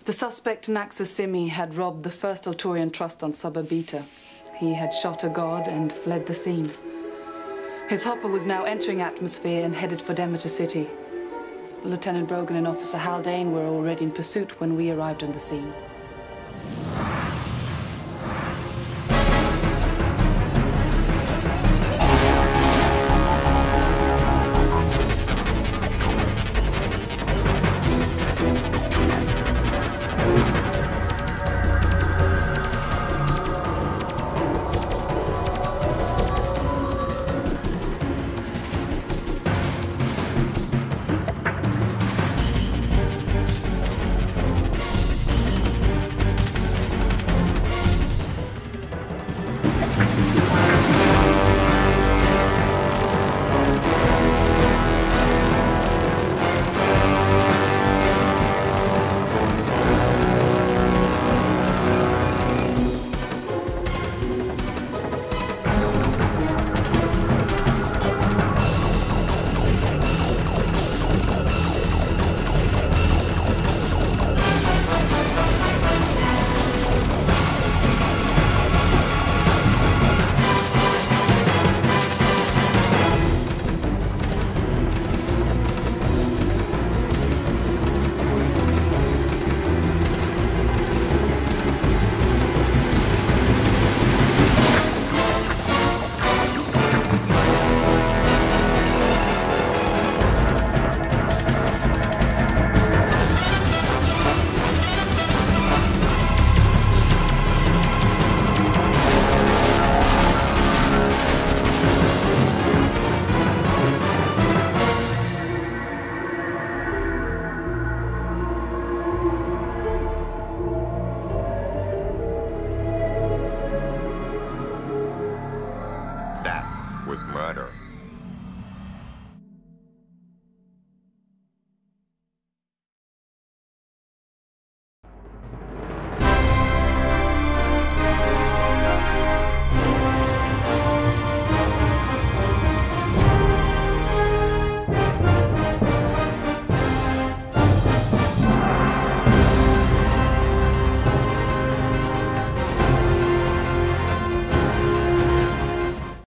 The suspect, Naxos Simi, had robbed the first Altorian trust on Suburbita. He had shot a god and fled the scene. His hopper was now entering atmosphere and headed for Demeter City. Lieutenant Brogan and Officer Haldane were already in pursuit when we arrived on the scene.